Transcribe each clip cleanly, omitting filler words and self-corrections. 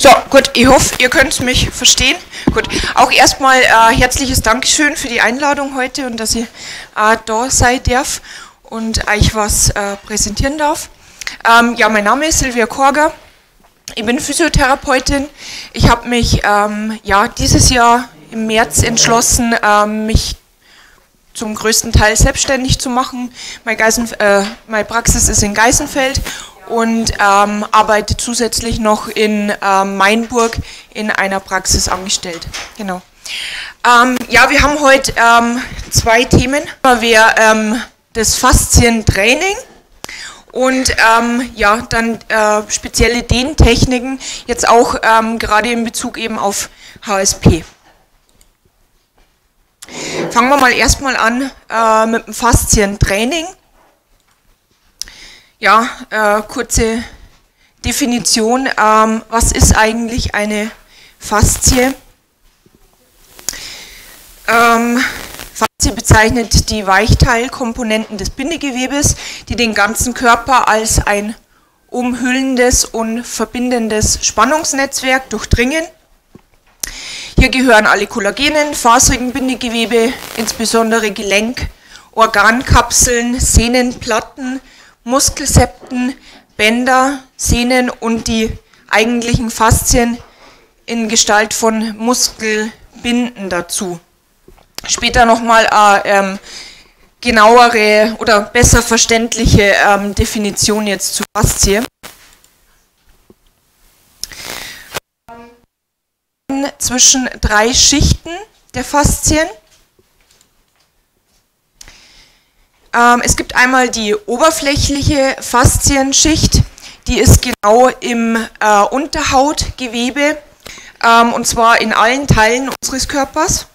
So, gut, ich hoffe, ihr könnt mich verstehen. Gut, auch erstmal herzliches Dankeschön für die Einladung heute und dass ich da sein darf und euch was präsentieren darf. Ja, mein Name ist Silvia Korger, ich bin Physiotherapeutin. Ich habe mich dieses Jahr im März entschlossen, mich zum größten Teil selbstständig zu machen. Meine Praxis ist in Geisenfeld und arbeite zusätzlich noch in Mainburg in einer Praxis angestellt. Genau. Wir haben heute zwei Themen. Das Faszientraining und dann spezielle Dehntechniken, jetzt auch gerade in Bezug eben auf HSP. Fangen wir mal erstmal an mit dem Faszientraining. Ja, kurze Definition. Was ist eigentlich eine Faszie? Faszie bezeichnet die Weichteilkomponenten des Bindegewebes, die den ganzen Körper als ein umhüllendes und verbindendes Spannungsnetzwerk durchdringen. Hier gehören alle kollagenen, faserigen Bindegewebe, insbesondere Gelenk, Organkapseln, Sehnenplatten, Muskelsepten, Bänder, Sehnen und die eigentlichen Faszien in Gestalt von Muskelbinden dazu. Später nochmal genauere oder besser verständliche Definition jetzt zur Faszie. Zwischen drei Schichten der Faszien. Es gibt einmal die oberflächliche Faszienschicht, die ist genau im Unterhautgewebe und zwar in allen Teilen unseres Körpers.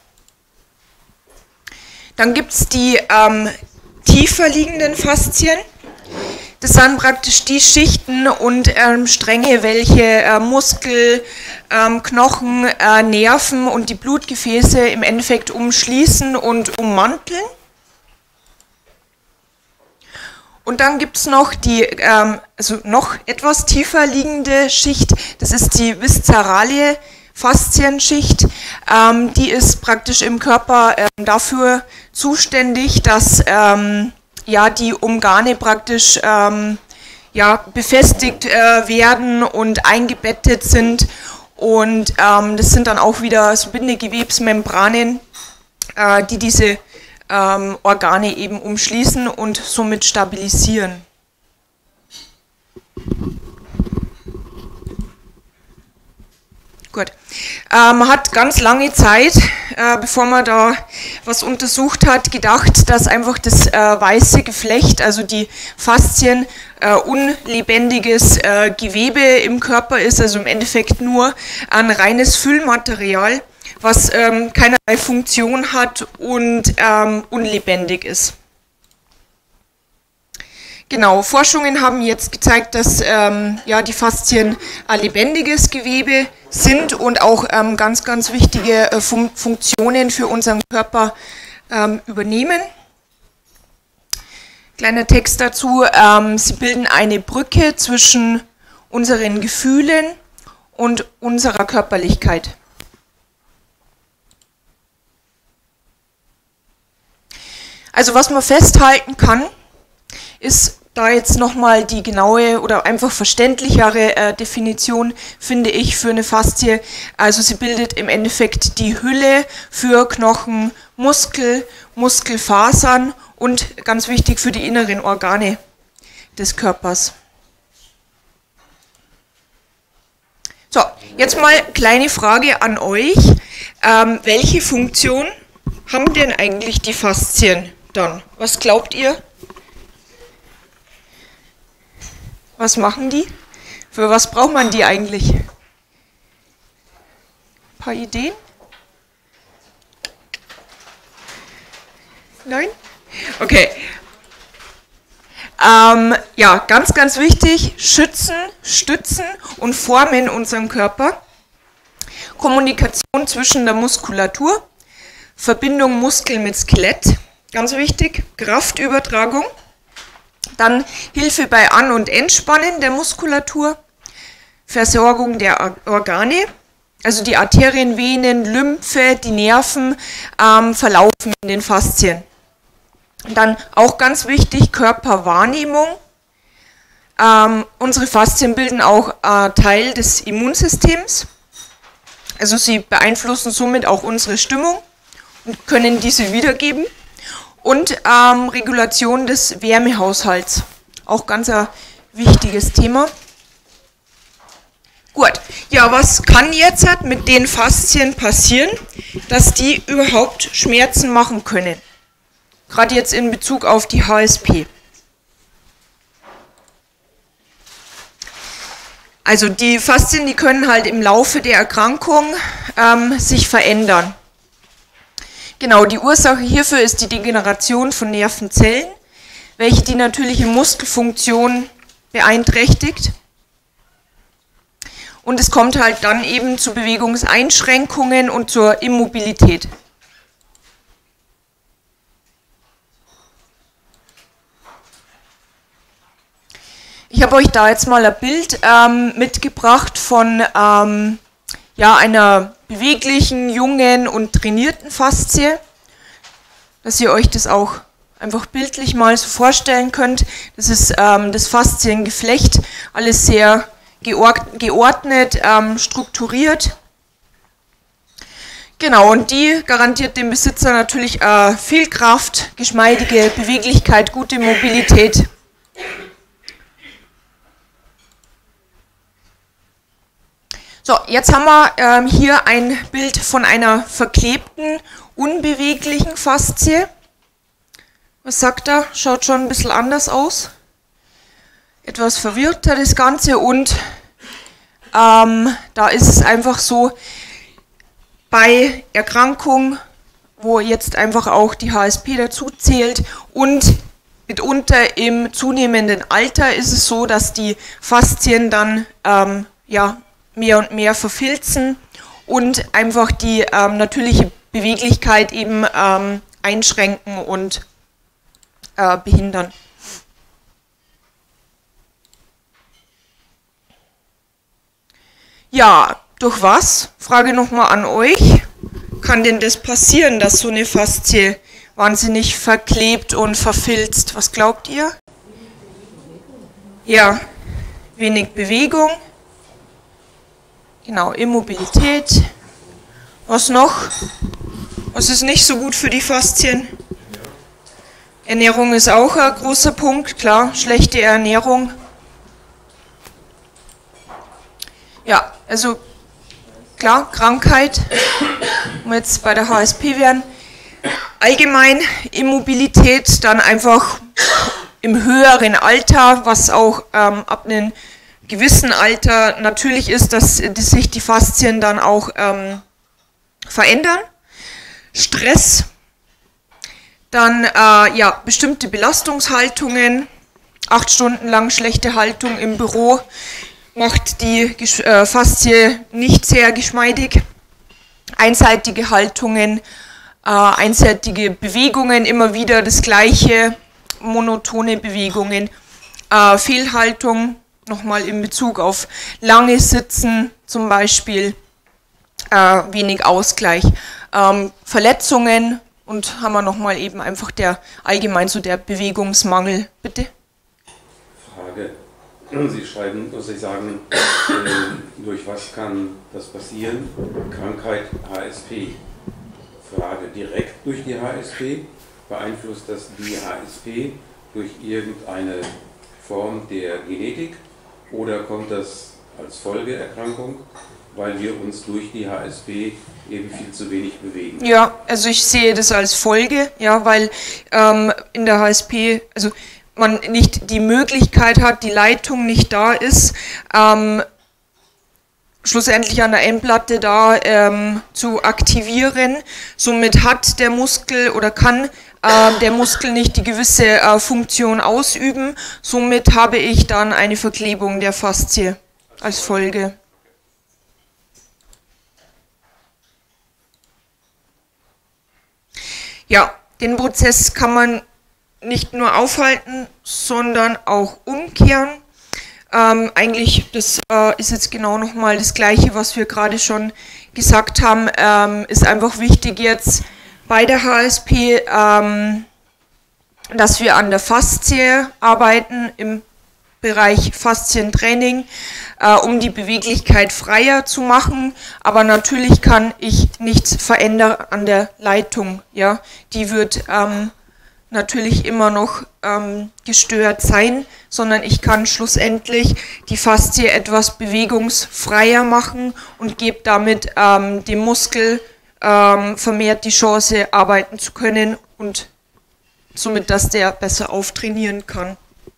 Dann gibt es die tiefer liegenden Faszien. Das sind praktisch die Schichten und Stränge, welche Muskel, Knochen, Nerven und die Blutgefäße im Endeffekt umschließen und ummanteln. Und dann gibt es noch die noch etwas tiefer liegende Schicht, das ist die viszerale Faszienschicht. Die ist praktisch im Körper dafür zuständig, dass die Organe praktisch befestigt werden und eingebettet sind. Und das sind dann auch wieder so Bindegewebsmembranen, die diese Organe eben umschließen und somit stabilisieren. Gut. Man hat ganz lange Zeit, bevor man da was untersucht hat, gedacht, dass einfach das weiße Geflecht, also die Faszien, unlebendiges Gewebe im Körper ist, also im Endeffekt nur ein reines Füllmaterial, was keinerlei Funktion hat und unlebendig ist. Genau, Forschungen haben jetzt gezeigt, dass die Faszien ein lebendiges Gewebe sind und auch ganz, ganz wichtige Funktionen für unseren Körper übernehmen. Kleiner Text dazu, sie bilden eine Brücke zwischen unseren Gefühlen und unserer Körperlichkeit. Also was man festhalten kann, ist da jetzt nochmal die genaue oder einfach verständlichere Definition, finde ich, für eine Faszie. Also sie bildet im Endeffekt die Hülle für Knochen, Muskel, Muskelfasern und ganz wichtig für die inneren Organe des Körpers. So, jetzt mal kleine Frage an euch. Welche Funktion haben denn eigentlich die Faszien dann? Was glaubt ihr? Was machen die? Für was braucht man die eigentlich? Ein paar Ideen? Nein? Okay. Ganz, ganz wichtig, schützen, stützen und formen unseren Körper. Kommunikation zwischen der Muskulatur, Verbindung Muskel mit Skelett, ganz wichtig, Kraftübertragung. Dann Hilfe bei An- und Entspannen der Muskulatur, Versorgung der Organe, also die Arterien, Venen, Lymphe, die Nerven verlaufen in den Faszien. Dann auch ganz wichtig, Körperwahrnehmung. Unsere Faszien bilden auch Teil des Immunsystems, also sie beeinflussen somit auch unsere Stimmung und können diese wiedergeben. Und Regulation des Wärmehaushalts, auch ganz ein wichtiges Thema. Gut, ja, was kann jetzt mit den Faszien passieren, dass die überhaupt Schmerzen machen können? Gerade jetzt in Bezug auf die HSP. Also die Faszien, die können halt im Laufe der Erkrankung sich verändern. Genau, die Ursache hierfür ist die Degeneration von Nervenzellen, welche die natürliche Muskelfunktion beeinträchtigt. Und es kommt halt dann eben zu Bewegungseinschränkungen und zur Immobilität. Ich habe euch da jetzt mal ein Bild mitgebracht von ja, einer beweglichen, jungen und trainierten Faszie, dass ihr euch das auch einfach bildlich mal so vorstellen könnt. Das ist das Fasziengeflecht, alles sehr geordnet, strukturiert. Genau, und die garantiert dem Besitzer natürlich viel Kraft, geschmeidige Beweglichkeit, gute Mobilität. So, jetzt haben wir hier ein Bild von einer verklebten, unbeweglichen Faszie. Was sagt er? Schaut schon ein bisschen anders aus. Etwas verwirrter das Ganze und da ist es einfach so, bei Erkrankung, wo jetzt einfach auch die HSP dazu zählt und mitunter im zunehmenden Alter ist es so, dass die Faszien dann ja, mehr und mehr verfilzen und einfach die natürliche Beweglichkeit eben einschränken und behindern. Ja, durch was? Frage nochmal an euch. Kann denn das passieren, dass so eine Faszie wahnsinnig verklebt und verfilzt? Was glaubt ihr? Ja, wenig Bewegung. Genau, Immobilität. Was noch? Was ist nicht so gut für die Faszien? Ernährung ist auch ein großer Punkt, klar, schlechte Ernährung. Ja, also klar, Krankheit, wenn wir jetzt bei der HSP wären. Allgemein Immobilität, dann einfach im höheren Alter, was auch ab einem gewissen Alter natürlich ist, dass sich die Faszien dann auch verändern. Stress, dann ja, bestimmte Belastungshaltungen, 8 Stunden lang schlechte Haltung im Büro macht die Faszie nicht sehr geschmeidig. Einseitige Haltungen, einseitige Bewegungen, immer wieder das gleiche, monotone Bewegungen, Fehlhaltung, nochmal in Bezug auf lange Sitzen zum Beispiel, wenig Ausgleich, Verletzungen und haben wir nochmal eben einfach allgemein so der Bewegungsmangel. Bitte? Frage. Sie schreiben, Sie sagen, durch was kann das passieren? Krankheit HSP. Frage, direkt durch die HSP? Beeinflusst das die HSP durch irgendeine Form der Genetik? Oder kommt das als Folgeerkrankung, weil wir uns durch die HSP eben viel zu wenig bewegen? Ja, also ich sehe das als Folge, ja, weil in der HSP, also man nicht die Möglichkeit hat, die Leitung nicht da ist, schlussendlich an der M-Platte da zu aktivieren. Somit hat der Muskel oder kann der Muskel nicht die gewisse Funktion ausüben. Somit habe ich dann eine Verklebung der Faszie als Folge. Ja, den Prozess kann man nicht nur aufhalten, sondern auch umkehren. Eigentlich, das ist jetzt genau nochmal das Gleiche, was wir gerade schon gesagt haben, ist einfach wichtig jetzt bei der HSP, dass wir an der Faszie arbeiten, im Bereich Faszientraining, um die Beweglichkeit freier zu machen, aber natürlich kann ich nichts verändern an der Leitung, ja, die wird natürlich immer noch gestört sein, sondern ich kann schlussendlich die Faszie etwas bewegungsfreier machen und gebe damit dem Muskel vermehrt die Chance, arbeiten zu können und somit, dass der besser auftrainieren kann.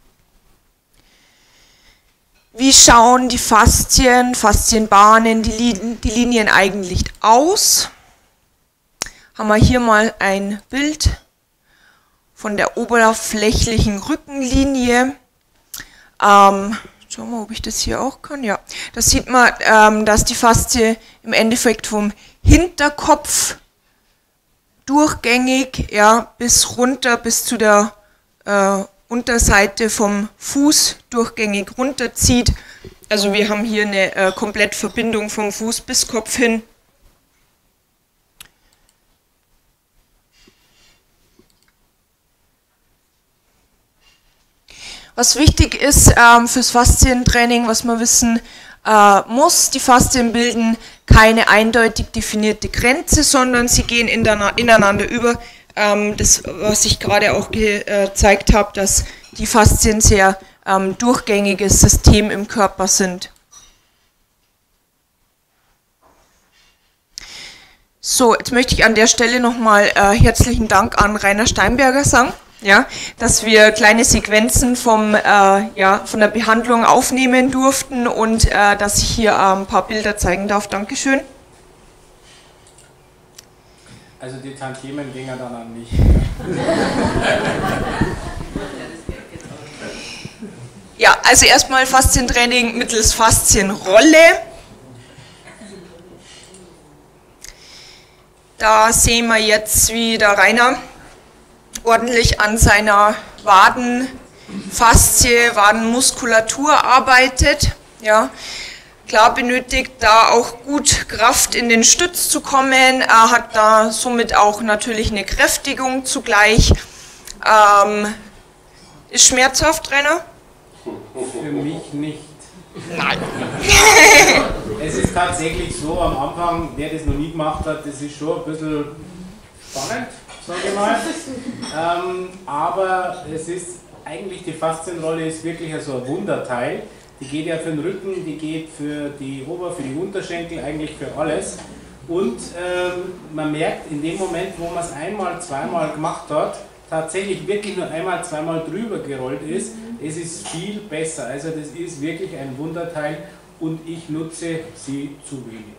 Wie schauen die Faszien, Faszienbahnen, die Linien eigentlich aus? Haben wir hier mal ein Bild von der oberflächlichen Rückenlinie. Schauen wir mal, ob ich das hier auch kann. Ja, das sieht man, dass die Faszie im Endeffekt vom Hinterkopf durchgängig, ja, bis runter, bis zu der Unterseite vom Fuß durchgängig runterzieht. Also wir haben hier eine Komplettverbindung vom Fuß bis Kopf hin. Was wichtig ist fürs Faszientraining, was man wissen muss, die Faszien bilden keine eindeutig definierte Grenze, sondern sie gehen ineinander über. Das, was ich gerade auch gezeigt habe, dass die Faszien sehr durchgängiges System im Körper sind. So, jetzt möchte ich an der Stelle nochmal herzlichen Dank an Rainer Steinberger sagen, ja, dass wir kleine Sequenzen von der Behandlung aufnehmen durften und dass ich hier ein paar Bilder zeigen darf. Dankeschön. Also die Tantiemen gingen dann an mich. Ja, also erstmal Faszientraining mittels Faszienrolle. Da sehen wir jetzt, wie der Rainer ordentlich an seiner Wadenfaszie, Wadenmuskulatur arbeitet. Ja. Klar benötigt da auch gut Kraft in den Stütz zu kommen, er hat da somit auch natürlich eine Kräftigung zugleich. Ist schmerzhaft, Rainer? Für mich nicht. Nein. Es ist tatsächlich so, am Anfang, wer das noch nie gemacht hat, das ist schon ein bisschen spannend, sage ich mal. Aber es ist eigentlich, die Faszienrolle ist wirklich so ein Wunderteil. Die geht ja für den Rücken, die geht für die für die Unterschenkel, eigentlich für alles. Und man merkt in dem Moment, wo man es einmal, zweimal gemacht hat, tatsächlich wirklich nur einmal, zweimal drüber gerollt ist, es ist viel besser. Also das ist wirklich ein Wunderteil und ich nutze sie zu wenig.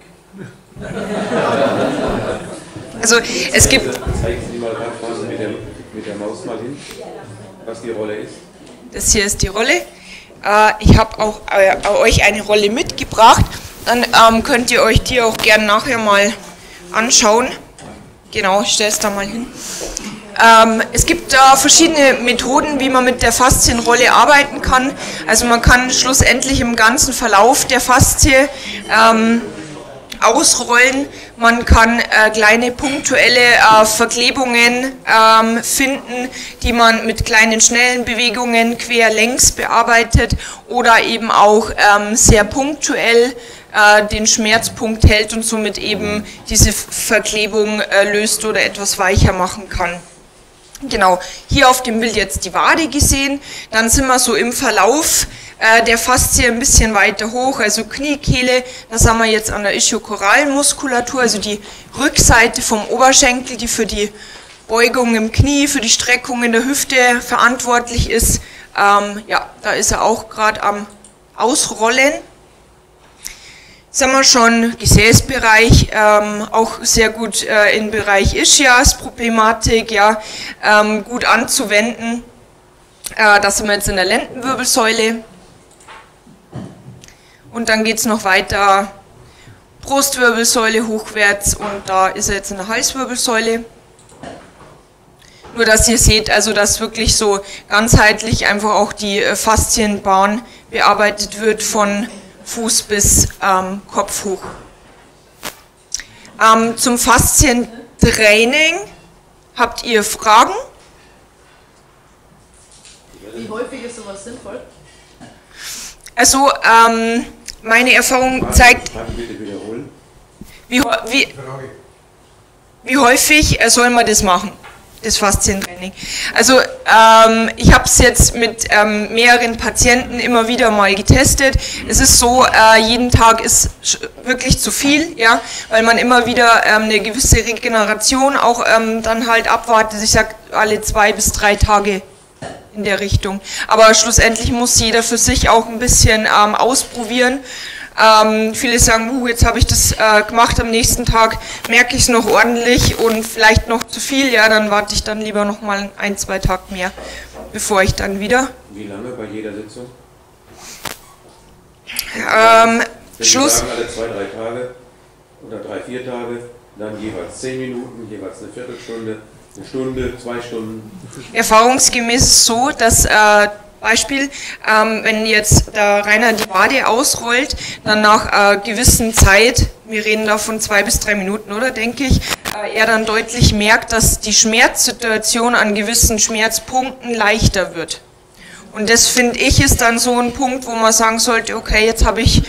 Also es gibt... Zeigen Sie mal ganz vorne mit der Maus mal hin, was die Rolle ist. Das hier ist die Rolle. Ich habe auch euch eine Rolle mitgebracht, dann könnt ihr euch die auch gerne nachher mal anschauen. Genau, ich stelle es da mal hin. Es gibt verschiedene Methoden, wie man mit der Faszienrolle arbeiten kann. Also man kann schlussendlich im ganzen Verlauf der Faszie ausrollen. Man kann kleine punktuelle Verklebungen finden, die man mit kleinen schnellen Bewegungen quer-längs bearbeitet oder eben auch sehr punktuell den Schmerzpunkt hält und somit eben diese Verklebung löst oder etwas weicher machen kann. Genau, hier auf dem Bild jetzt die Wade gesehen, dann sind wir so im Verlauf der Faszie ein bisschen weiter hoch, also Kniekehle, da sind wir jetzt an der Ischiokoralmuskulatur, also die Rückseite vom Oberschenkel, die für die Beugung im Knie, für die Streckung in der Hüfte verantwortlich ist. Ja, da ist er auch gerade am Ausrollen. Sind wir schon Gesäßbereich, auch sehr gut im Bereich Ischias-Problematik, ja, gut anzuwenden. Da sind wir jetzt in der Lendenwirbelsäule. Und dann geht es noch weiter, Brustwirbelsäule hochwärts und da ist er jetzt in der Halswirbelsäule. Nur, dass ihr seht, also dass wirklich so ganzheitlich einfach auch die Faszienbahn bearbeitet wird von Fuß bis Kopf hoch. Zum Faszientraining habt ihr Fragen? Wie häufig ist sowas sinnvoll? Also meine Erfahrung zeigt, Bitte wiederholen. wie häufig soll man das machen, das Faszientraining? Also ich habe es jetzt mit mehreren Patienten immer wieder mal getestet. Es ist so, jeden Tag ist wirklich zu viel, ja, weil man immer wieder eine gewisse Regeneration auch dann halt abwartet. Ich sage alle 2 bis 3 Tage in der Richtung. Aber schlussendlich muss jeder für sich auch ein bisschen ausprobieren. Viele sagen, jetzt habe ich das gemacht, am nächsten Tag merke ich es noch ordentlich und vielleicht noch zu viel, ja, dann warte ich dann lieber noch mal 1, 2 Tage mehr, bevor ich dann wieder... Wie lange bei jeder Sitzung? Schluss... Sie sagen alle 2, 3 Tage oder 3, 4 Tage, dann jeweils 10 Minuten, jeweils eine Viertelstunde, eine Stunde, 2 Stunden. Erfahrungsgemäß ist so, dass Beispiel, wenn jetzt der Rainer die Wade ausrollt, dann nach gewissen Zeit, wir reden da von 2 bis 3 Minuten, oder, denke ich, er dann deutlich merkt, dass die Schmerzsituation an gewissen Schmerzpunkten leichter wird. Und das, finde ich, ist dann so ein Punkt, wo man sagen sollte, okay, jetzt habe ich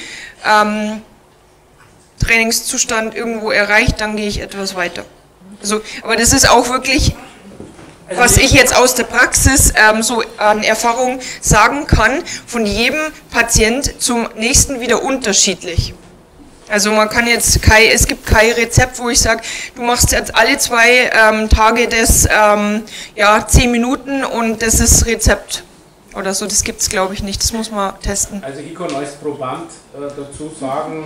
Trainingszustand irgendwo erreicht, dann gehe ich etwas weiter. Also, aber das ist auch wirklich... Was ich jetzt aus der Praxis so an Erfahrung sagen kann, von jedem Patient zum nächsten wieder unterschiedlich. Also man kann jetzt es gibt kein Rezept, wo ich sage, du machst jetzt alle 2 Tage das 10 Minuten und das ist Rezept oder so, das gibt es glaube ich nicht, das muss man testen. Also ich kann als Proband dazu sagen,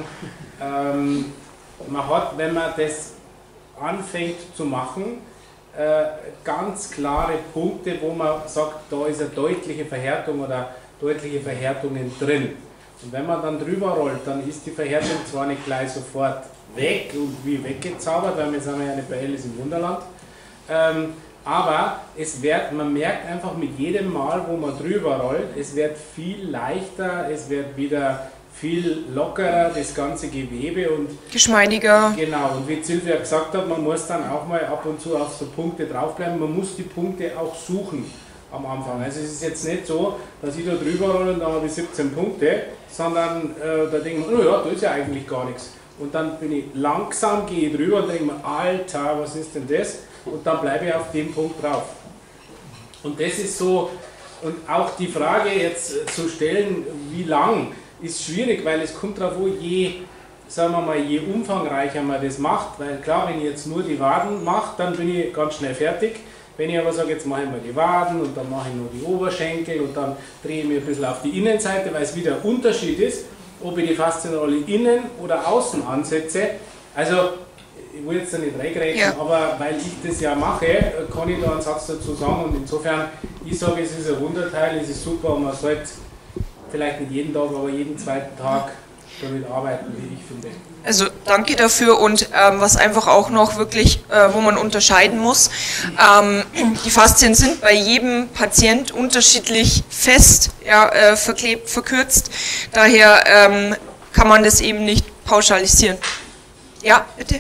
man hat, wenn man das anfängt zu machen, ganz klare Punkte, wo man sagt, da ist eine deutliche Verhärtung oder deutliche Verhärtungen drin. Und wenn man dann drüber rollt, dann ist die Verhärtung zwar nicht gleich sofort weg und wie weggezaubert, weil wir sind ja nicht bei Alice im Wunderland, aber man merkt einfach mit jedem Mal, wo man drüber rollt, es wird viel leichter, es wird wieder viel lockerer, das ganze Gewebe und geschmeidiger. Genau, und wie Silvia gesagt hat, man muss dann auch mal ab und zu auf so Punkte draufbleiben, man muss die Punkte auch suchen am Anfang. Also es ist jetzt nicht so, dass ich da drüber rolle und dann habe ich 17 Punkte, sondern da denke ich mir, oh ja, da ist ja eigentlich gar nichts. Und dann bin ich langsam, gehe ich drüber und denke mir, Alter, was ist denn das? Und dann bleibe ich auf dem Punkt drauf. Und das ist so, und auch die Frage jetzt zu stellen, wie lang, ist schwierig, weil es kommt darauf an, sagen wir mal, je umfangreicher man das macht, weil klar, wenn ich jetzt nur die Waden mache, dann bin ich ganz schnell fertig. Wenn ich aber sage, jetzt mache ich mal die Waden und dann mache ich nur die Oberschenkel und dann drehe ich mich ein bisschen auf die Innenseite, weil es wieder ein Unterschied ist, ob ich die Faszienrolle innen oder außen ansetze. Also, ich will jetzt da nicht reingrätschen, aber weil ich das ja mache, kann ich da einen Satz dazu sagen und insofern, ich sage, es ist ein Wunderteil, es ist super und man sollte vielleicht nicht jeden Tag, aber jeden zweiten Tag damit arbeiten, wie ich finde. Also danke dafür und was einfach auch noch wirklich, wo man unterscheiden muss, die Faszien sind bei jedem Patient unterschiedlich fest, verklebt, verkürzt, daher kann man das eben nicht pauschalisieren. Ja, bitte?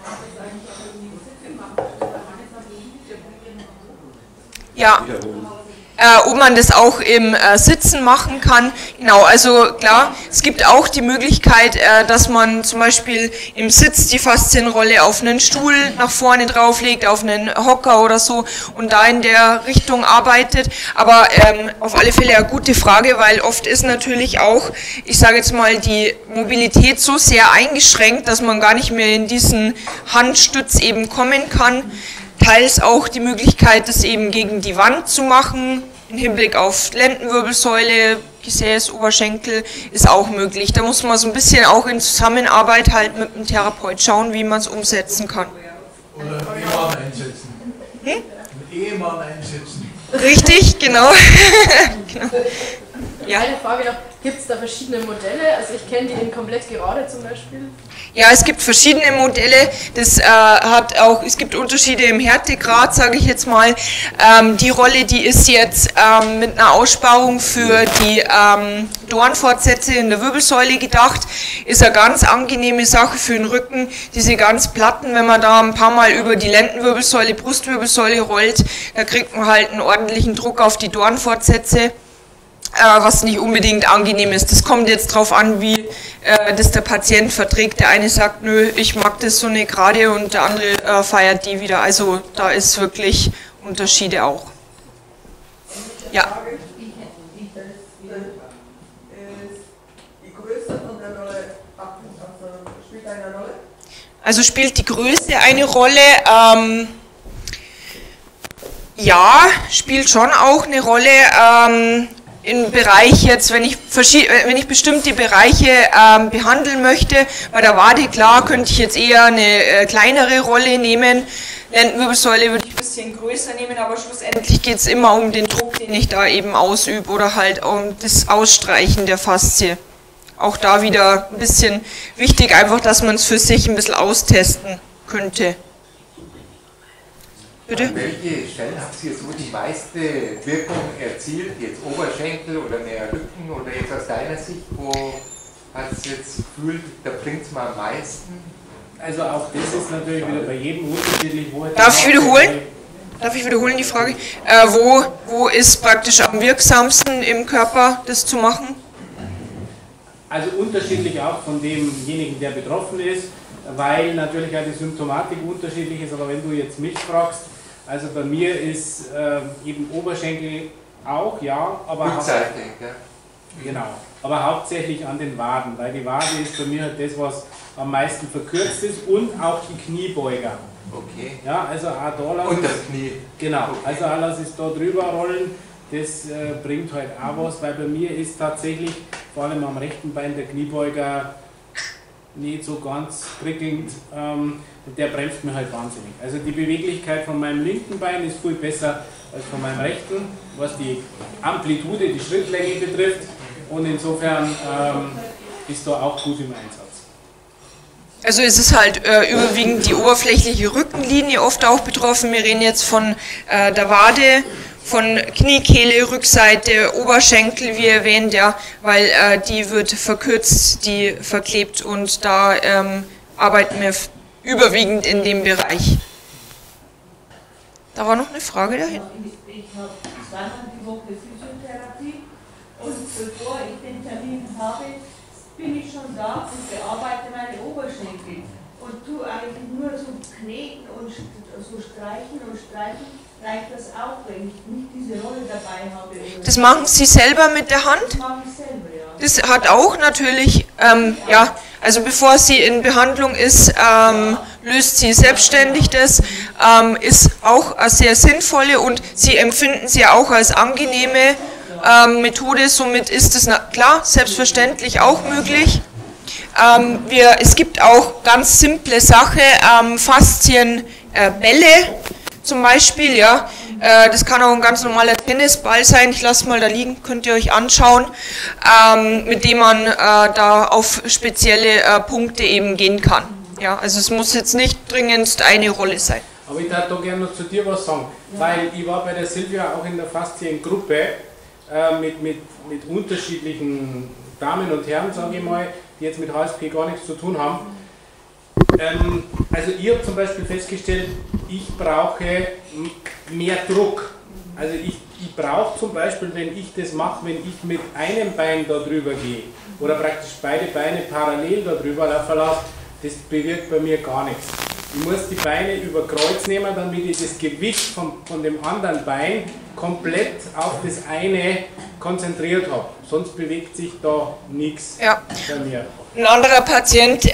Ja. Ob man das auch im Sitzen machen kann. Genau, also klar, es gibt auch die Möglichkeit, dass man zum Beispiel im Sitz die Faszienrolle auf einen Stuhl nach vorne drauflegt, auf einen Hocker oder so und da in der Richtung arbeitet. Aber auf alle Fälle eine gute Frage, weil oft ist natürlich auch, ich sage jetzt mal, die Mobilität so sehr eingeschränkt, dass man gar nicht mehr in diesen Handstütz eben kommen kann. Teils auch die Möglichkeit, das eben gegen die Wand zu machen, im Hinblick auf Lendenwirbelsäule, Gesäß, Oberschenkel, ist auch möglich. Da muss man so ein bisschen auch in Zusammenarbeit halt mit dem Therapeut schauen, wie man es umsetzen kann. Oder Ehemann einsetzen. Mit Ehemann einsetzen. Richtig, genau. Genau. Ja. Eine Frage noch, gibt es da verschiedene Modelle? Also ich kenne die in komplett gerade zum Beispiel. Ja, es gibt verschiedene Modelle. Das hat auch, es gibt Unterschiede im Härtegrad, sage ich jetzt mal. Die Rolle, die ist jetzt mit einer Aussparung für die Dornfortsätze in der Wirbelsäule gedacht. Ist eine ganz angenehme Sache für den Rücken. Diese ganz platten, wenn man da ein paar Mal über die Lendenwirbelsäule, Brustwirbelsäule rollt, da kriegt man halt einen ordentlichen Druck auf die Dornfortsätze. Was nicht unbedingt angenehm ist. Das kommt jetzt darauf an, wie das der Patient verträgt. Der eine sagt, nö, ich mag das so nicht gerade, und der andere feiert die wieder. Also da ist wirklich Unterschiede auch. Ja. Die Größe von der Rolle spielt eine Rolle? Also spielt die Größe eine Rolle? Ja, spielt schon auch eine Rolle. Im Bereich jetzt, wenn ich bestimmte Bereiche behandeln möchte, bei der Wade, klar, könnte ich jetzt eher eine kleinere Rolle nehmen. Lendenwirbelsäule würde ich ein bisschen größer nehmen, aber schlussendlich geht es immer um den Druck, den ich da eben ausübe, oder halt um das Ausstreichen der Faszie. Auch da wieder ein bisschen wichtig, einfach, dass man es für sich ein bisschen austesten könnte. Bitte? An welche Stellen hat sie so die meiste Wirkung erzielt? Jetzt Oberschenkel oder mehr Rücken, oder jetzt aus deiner Sicht, wo hat es jetzt gefühlt, da bringt es mal am meisten? Also auch das ist natürlich wieder bei jedem unterschiedlich. Darf ich wiederholen die Frage? Wo ist praktisch am wirksamsten im Körper, das zu machen? Also unterschiedlich auch von demjenigen, der betroffen ist, weil natürlich auch die Symptomatik unterschiedlich ist. Aber wenn du jetzt mich fragst, also bei mir ist eben Oberschenkel auch, ja, aber genau, aber hauptsächlich an den Waden, weil die Wade ist bei mir halt das, was am meisten verkürzt ist, und auch die Kniebeuger. Okay. Ja, also auch da lass und das Knie. Genau, okay. also auch lass es da drüber rollen, das bringt halt auch was, weil bei mir ist tatsächlich vor allem am rechten Bein der Kniebeuger nicht so ganz prickelnd, und der bremst mir halt wahnsinnig. Also die Beweglichkeit von meinem linken Bein ist viel besser als von meinem rechten, was die Amplitude, die Schrittlänge betrifft, und insofern ist da auch gut im Einsatz. Also ist es halt überwiegend die oberflächliche Rückenlinie oft auch betroffen. Wir reden jetzt von der Wade, von Kniekehle, Rückseite, Oberschenkel, wie erwähnt, ja, weil die wird verkürzt, die verklebt, und da arbeiten wir überwiegend in dem Bereich. Da war noch eine Frage dahin. Ich habe zweimal die Woche Physiotherapie, und bevor ich den Termin habe, bin ich schon da und bearbeite meine Oberschenkel und tue eigentlich nur so kneten und so streichen und streichen. Reicht das auch, wenn ich nicht diese Rolle dabei habe? Das machen Sie selber mit der Hand? Das mache ich selber, ja. Das hat auch natürlich, ja, also bevor sie in Behandlung ist, löst sie selbstständig das, ist auch eine sehr sinnvolle, und Sie empfinden sie auch als angenehme Methode, somit ist es klar, selbstverständlich auch möglich. Es gibt auch ganz simple Sache, Faszienbälle zum Beispiel, ja, das kann auch ein ganz normaler Tennisball sein, ich lasse mal da liegen, könnt ihr euch anschauen, mit dem man da auf spezielle Punkte eben gehen kann. Ja, also es muss jetzt nicht dringend eine Rolle sein. Aber ich darf da gerne noch zu dir was sagen, weil ich war bei der Silvia auch in der Fasziengruppe mit unterschiedlichen Damen und Herren, sage ich mal, die jetzt mit HSP gar nichts zu tun haben. Also ich habe zum Beispiel festgestellt, ich brauche mehr Druck. Also ich brauche zum Beispiel, wenn ich das mache, wenn ich mit einem Bein da drüber gehe oder praktisch beide Beine parallel da drüber verlasse, das bewirkt bei mir gar nichts. Ich muss die Beine über Kreuz nehmen, damit ich das Gewicht von dem anderen Bein komplett auf das eine konzentriert habe. Sonst bewegt sich da nichts bei mir. Ein anderer Patient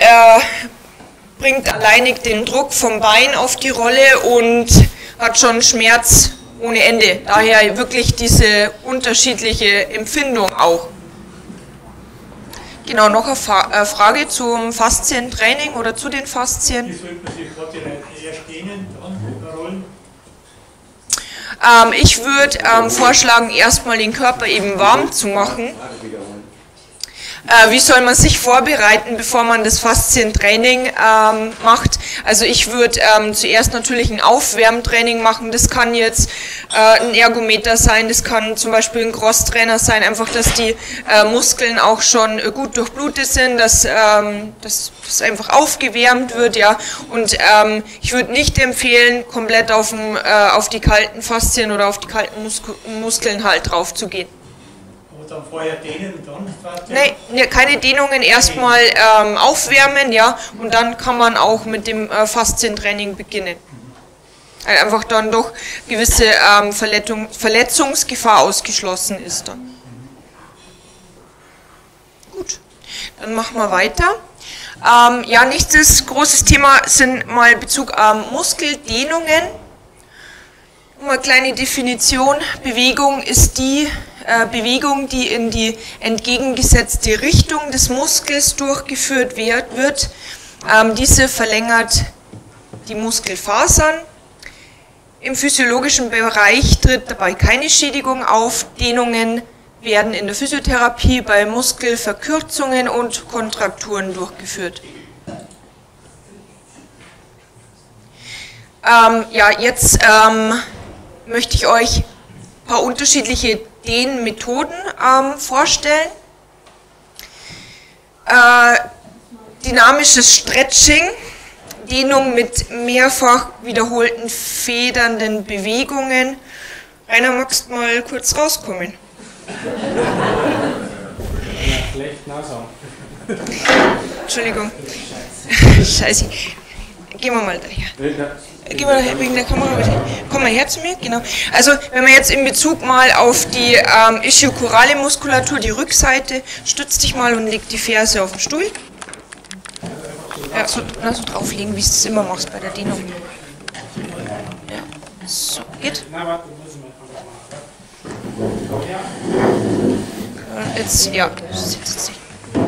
bringt alleinig den Druck vom Bein auf die Rolle und hat schon Schmerz ohne Ende. Daher wirklich diese unterschiedliche Empfindung auch. Genau, noch eine Frage zum Faszientraining oder zu den Faszien. Wie sollte man die Faszien eher stehend anrollen? Ich würde vorschlagen, erstmal den Körper eben warm zu machen. Wie soll man sich vorbereiten, bevor man das Faszientraining macht? Also ich würde zuerst natürlich ein Aufwärmtraining machen. Das kann jetzt ein Ergometer sein, das kann zum Beispiel ein Crosstrainer sein, einfach, dass die Muskeln auch schon gut durchblutet sind, dass das einfach aufgewärmt wird, ja. Und ich würde nicht empfehlen, komplett auf die kalten Faszien oder auf die kalten Muskeln halt drauf zu gehen. Dann vorher dehnen, dann? Nein, keine Dehnungen, erstmal aufwärmen, ja, und dann kann man auch mit dem Faszientraining beginnen. Einfach dann doch gewisse Verletzungsgefahr ausgeschlossen ist dann. Gut, dann machen wir weiter. Ja, nächstes großes Thema sind mal Bezug Muskeldehnungen. Eine kleine Definition: Bewegung ist die Bewegung, die in die entgegengesetzte Richtung des Muskels durchgeführt wird. Diese verlängert die Muskelfasern. Im physiologischen Bereich tritt dabei keine Schädigung auf. Dehnungen werden in der Physiotherapie bei Muskelverkürzungen und Kontrakturen durchgeführt. Ja, jetzt möchte ich euch ein paar unterschiedliche Dehnmethoden vorstellen. Dynamisches Stretching, Dehnung mit mehrfach wiederholten federnden Bewegungen. Rainer, magst du mal kurz rauskommen? Entschuldigung. Scheiße. Gehen wir mal daher. Geh mal daher wegen der Kamera bitte. Komm mal her zu mir, genau. Also wenn man jetzt in Bezug mal auf die Ischiochorale Muskulatur, die Rückseite, stütz dich mal und leg die Ferse auf den Stuhl. Ja, so drauflegen, wie du es immer machst bei der Dehnung. Ja, so, geht. Jetzt, ja, sitzt sich.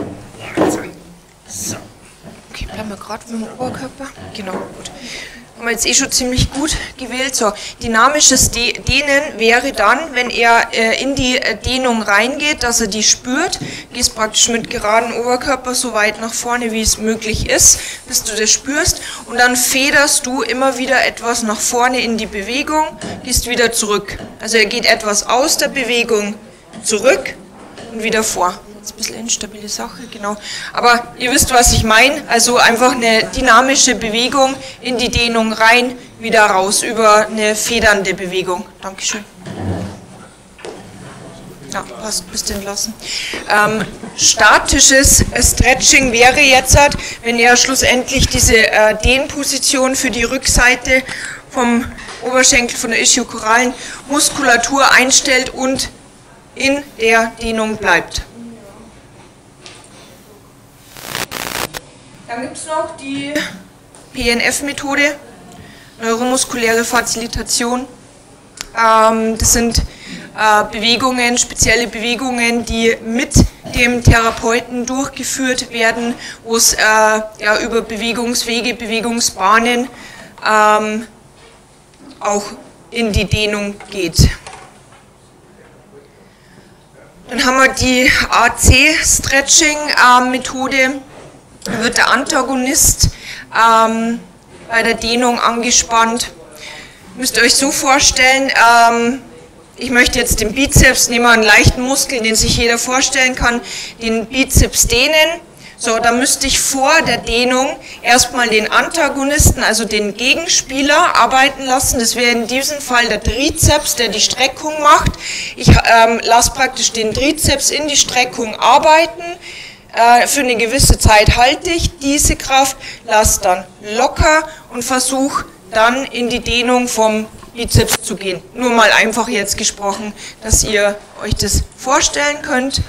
So. Okay, bleiben wir gerade mit dem Oberkörper. Genau, gut. Haben wir jetzt eh schon ziemlich gut gewählt. So, dynamisches Dehnen wäre dann, wenn er in die Dehnung reingeht, dass er die spürt. Gehst praktisch mit geradem Oberkörper so weit nach vorne, wie es möglich ist, bis du das spürst. Und dann federst du immer wieder etwas nach vorne in die Bewegung, gehst wieder zurück. Also er geht etwas aus der Bewegung zurück und wieder vor. Jetzt ein bisschen instabile Sache, genau. Aber ihr wisst, was ich meine. Also einfach eine dynamische Bewegung in die Dehnung rein, wieder raus, über eine federnde Bewegung. Dankeschön. Ja, passt, bist entlassen. Statisches Stretching wäre jetzt, wenn er schlussendlich diese Dehnposition für die Rückseite vom Oberschenkel, von der ischiochoralen Muskulatur einstellt und in der Dehnung bleibt. Dann gibt es noch die PNF-Methode, neuromuskuläre Fazilitation. Das sind Bewegungen, spezielle Bewegungen, die mit dem Therapeuten durchgeführt werden, wo es ja, über Bewegungswege, Bewegungsbahnen auch in die Dehnung geht. Dann haben wir die AC-Stretching-Methode. Da wird der Antagonist bei der Dehnung angespannt. Müsst ihr euch so vorstellen, ich möchte jetzt den Bizeps, nehmen wir einen leichten Muskel, den sich jeder vorstellen kann, den Bizeps dehnen. So, da müsste ich vor der Dehnung erstmal den Antagonisten, also den Gegenspieler, arbeiten lassen. Das wäre in diesem Fall der Trizeps, der die Streckung macht. Ich lasse praktisch den Trizeps in die Streckung arbeiten. Für eine gewisse Zeit halte ich diese Kraft, lasse dann locker und versuche dann in die Dehnung vom Bizeps zu gehen. Nur mal einfach jetzt gesprochen, dass ihr euch das vorstellen könnt.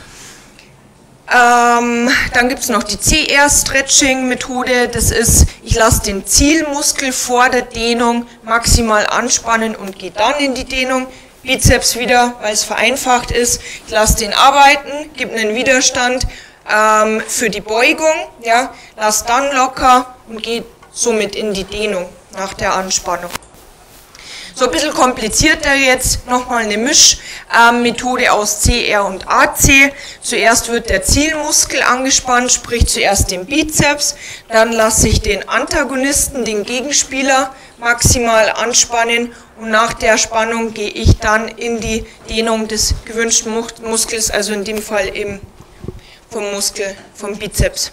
Dann gibt es noch die CR-Stretching-Methode. Das ist, ich lasse den Zielmuskel vor der Dehnung maximal anspannen und gehe dann in die Dehnung. Bizeps wieder, weil es vereinfacht ist. Ich lasse den arbeiten, gebe einen Widerstand für die Beugung, ja, lass dann locker und geht somit in die Dehnung nach der Anspannung. So ein bisschen komplizierter jetzt, nochmal eine Mischmethode aus CR und AC. Zuerst wird der Zielmuskel angespannt, sprich zuerst den Bizeps, dann lasse ich den Antagonisten, den Gegenspieler, maximal anspannen und nach der Spannung gehe ich dann in die Dehnung des gewünschten Muskels, also in dem Fall eben vom Bizeps.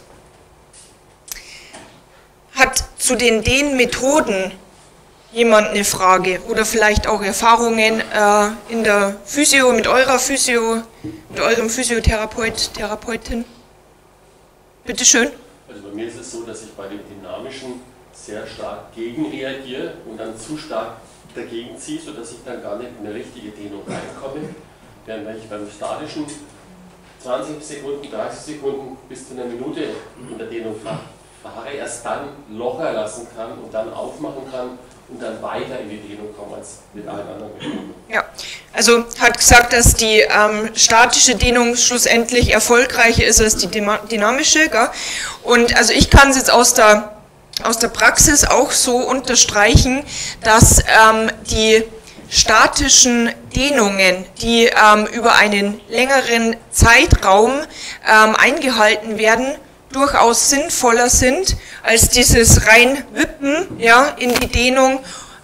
Hat zu den Dehnmethoden jemand eine Frage oder vielleicht auch Erfahrungen in der Physio, mit eurem Physiotherapeut, Therapeutin? Bitte schön. Also bei mir ist es so, dass ich bei dem Dynamischen sehr stark gegenreagiere und dann zu stark dagegen ziehe, sodass ich dann gar nicht in eine richtige Dehnung reinkomme. Während wenn ich beim Statischen 20 Sekunden, 30 Sekunden bis zu einer Minute in der Dehnung verharre, erst dann locker lassen kann und dann aufmachen kann und dann weiter in die Dehnung kommen als mit allen anderen Methoden. Ja, also hat gesagt, dass die statische Dehnung schlussendlich erfolgreicher ist als die dynamische. Gell? Und also ich kann es jetzt aus der Praxis auch so unterstreichen, dass die statischen Dehnungen, die über einen längeren Zeitraum eingehalten werden, durchaus sinnvoller sind als dieses rein Wippen, ja, in die Dehnung.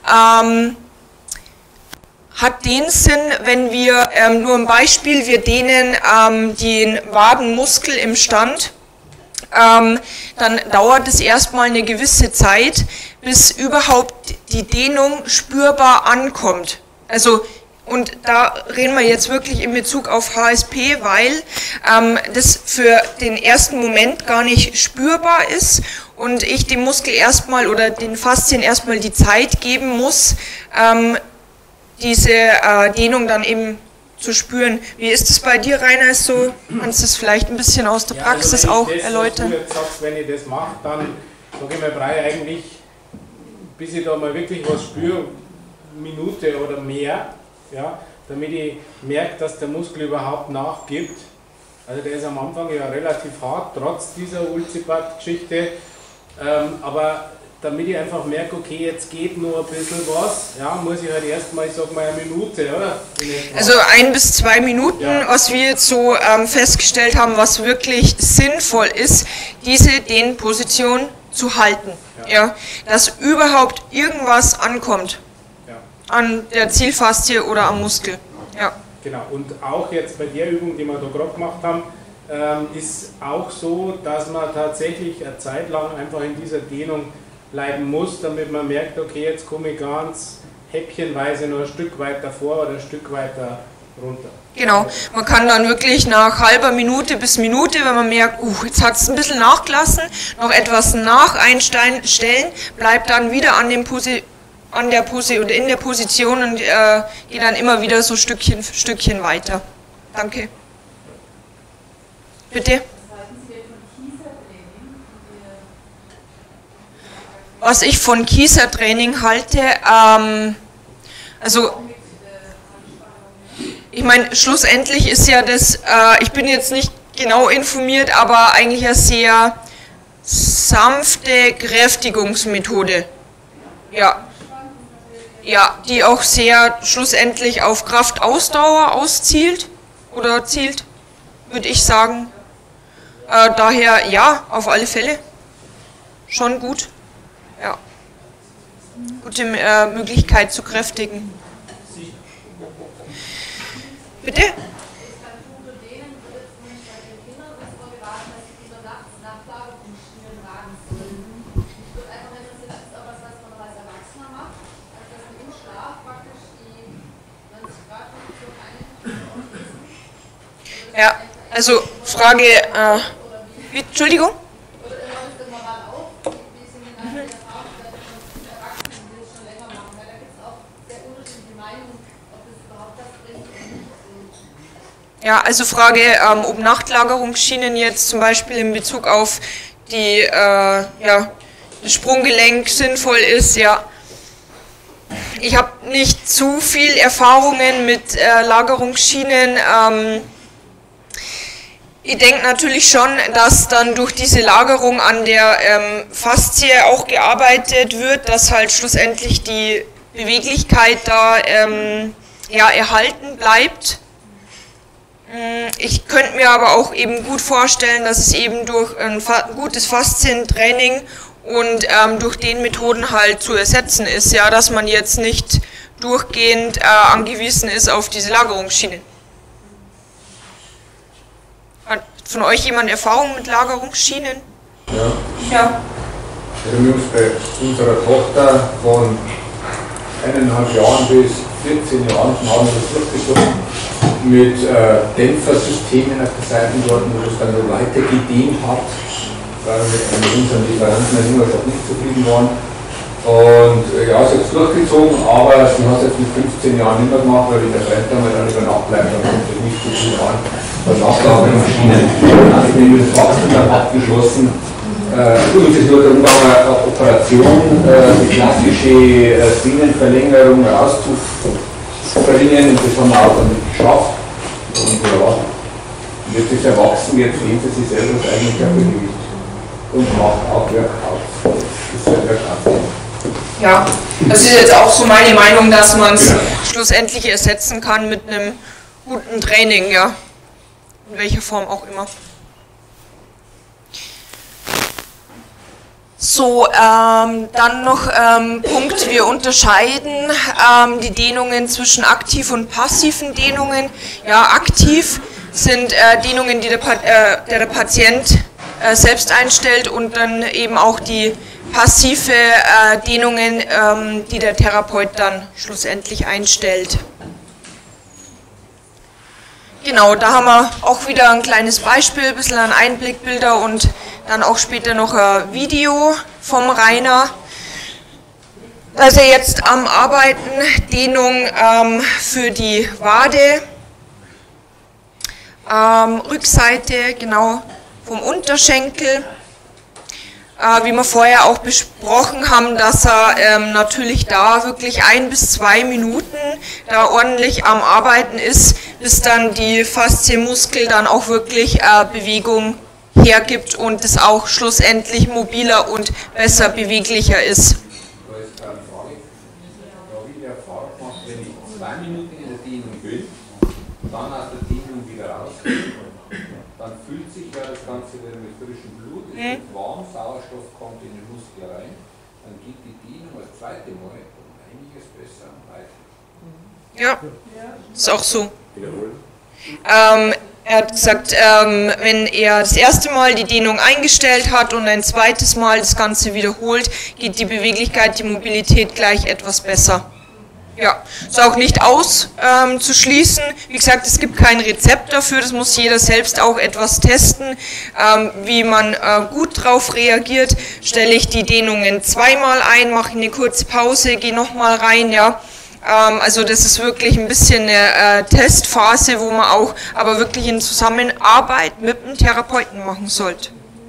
Hat den Sinn, wenn wir, nur ein Beispiel, wir dehnen den Wadenmuskel im Stand, dann dauert es erstmal eine gewisse Zeit, bis überhaupt die Dehnung spürbar ankommt. Also, und da reden wir jetzt wirklich in Bezug auf HSP, weil das für den ersten Moment gar nicht spürbar ist und ich dem Muskel erstmal oder den Faszien erstmal die Zeit geben muss, diese Dehnung dann eben zu spüren. Wie ist es bei dir, Rainer? So, kannst du es vielleicht ein bisschen aus der Praxis auch erläutern? Was du jetzt sagst, wenn ich das mache, dann sage ich mir, brauche ich eigentlich, bis ich da mal wirklich was spüre, Minute oder mehr, ja, damit ich merke, dass der Muskel überhaupt nachgibt. Also der ist am Anfang ja relativ hart, trotz dieser Ulcipat-Geschichte, aber damit ich einfach merke, okay, jetzt geht nur ein bisschen was, ja, muss ich halt erstmal, ich sag mal, eine Minute, oder? Also 1 bis 2 Minuten, ja. Was wir jetzt so festgestellt haben, was wirklich sinnvoll ist, diese Dehnposition zu halten, ja, dass überhaupt irgendwas ankommt. An der Zielfaszie oder am Muskel. Ja. Genau, und auch jetzt bei der Übung, die wir da gerade gemacht haben, ist auch so, dass man tatsächlich eine Zeit lang einfach in dieser Dehnung bleiben muss, damit man merkt, okay, jetzt komme ich ganz häppchenweise noch ein Stück weiter vor oder ein Stück weiter runter. Genau, man kann dann wirklich nach halber Minute bis Minute, wenn man merkt, jetzt hat es ein bisschen nachgelassen, noch etwas nacheinstellen, bleibt dann wieder an dem oder in der Position und geht dann immer wieder so Stückchen für Stückchen weiter. Danke. Bitte? Was ich von Kiesertraining halte, also ich meine, schlussendlich ist ja das, ich bin jetzt nicht genau informiert, aber eigentlich eine sehr sanfte Kräftigungsmethode. Ja, die auch sehr schlussendlich auf Kraftausdauer auszielt oder zielt, würde ich sagen. Daher ja, auf alle Fälle. Schon gut. Ja. Gute Möglichkeit zu kräftigen. Bitte? Ja, also Frage, Entschuldigung? Ja, also Frage, ob Nachtlagerungsschienen jetzt zum Beispiel in Bezug auf die, das Sprunggelenk sinnvoll ist, ja. Ich habe nicht zu viel Erfahrungen mit Lagerungsschienen. Ich denke natürlich schon, dass dann durch diese Lagerung an der Faszie auch gearbeitet wird, dass halt schlussendlich die Beweglichkeit da ja, erhalten bleibt. Ich könnte mir aber auch eben gut vorstellen, dass es eben durch ein gutes Faszientraining und durch den Methoden halt zu ersetzen ist, ja, dass man jetzt nicht durchgehend angewiesen ist auf diese Lagerungsschienen. Hat von euch jemand Erfahrung mit Lagerungsschienen? Ja. Ja. Also wir haben uns bei unserer Tochter von 1,5 Jahren bis 14 Jahren haben wir das durchgezogen mit Dämpfersystemen auf der Seite dort, wo es dann so weiter gedehnt hat, weil wir mit unseren Lieferanten in Ingolstadt nicht zufrieden waren. Und ja, sie hat es durchgezogen, aber sie hat es jetzt mit 15 Jahren nicht mehr gemacht, weil der Freund damals dann über Nacht bleibt, dann kommt es nicht so gut an. Dann Nachlagermaschinen. Dann habe ich mir das Wachstum dann abgeschlossen. Uns ist nur darum gegangen, eine Operation, die klassische Sehnenverlängerung rauszubringen, und das haben wir auch damit geschafft. Und ja, jetzt ist erwachsen, jetzt sehen sie sich selber das eigentliche Gewicht und macht auch Workouts. Das ist ein Workout. Ja, das ist jetzt auch so meine Meinung, dass man es schlussendlich ersetzen kann mit einem guten Training, ja. In welcher Form auch immer. So, dann noch Punkt, wir unterscheiden die Dehnungen zwischen aktiv und passiven Dehnungen. Ja, aktiv sind Dehnungen, die der Patient selbst einstellt, und dann eben auch die passive Dehnungen, die der Therapeut dann schlussendlich einstellt. Genau, da haben wir auch wieder ein kleines Beispiel, ein bisschen an Einblickbilder und dann auch später noch ein Video vom Rainer. Also jetzt am Arbeiten, Dehnung für die Wade, Rückseite, genau, vom Unterschenkel. Wie wir vorher auch besprochen haben, dass er natürlich da wirklich 1 bis 2 Minuten da ordentlich am Arbeiten ist, bis dann die Faszienmuskel dann auch wirklich Bewegung hergibt und es auch schlussendlich mobiler und besser beweglicher ist. Da ist eine Frage, da habe ich die Erfahrung gemacht, wenn ich 2 Minuten in der Dehnung bin, dann aus der Dehnung wieder rausgehe, dann füllt sich ja das Ganze wieder mit frischem Blut, es wird warm, Sauerstoff kommt in den Muskel rein, dann geht die Dehnung das zweite Mal um einiges besser und weiter. Ja, ist auch so. Er hat gesagt, wenn er das erste Mal die Dehnung eingestellt hat und ein zweites Mal das Ganze wiederholt, geht die Beweglichkeit, die Mobilität gleich etwas besser. Ja, ist auch nicht auszuschließen. Wie gesagt, es gibt kein Rezept dafür, das muss jeder selbst auch etwas testen, wie man gut drauf reagiert. Stelle ich die Dehnungen 2-mal ein, mache eine kurze Pause, gehe nochmal rein, ja. Also das ist wirklich ein bisschen eine Testphase, wo man auch aber wirklich in Zusammenarbeit mit dem Therapeuten machen sollte.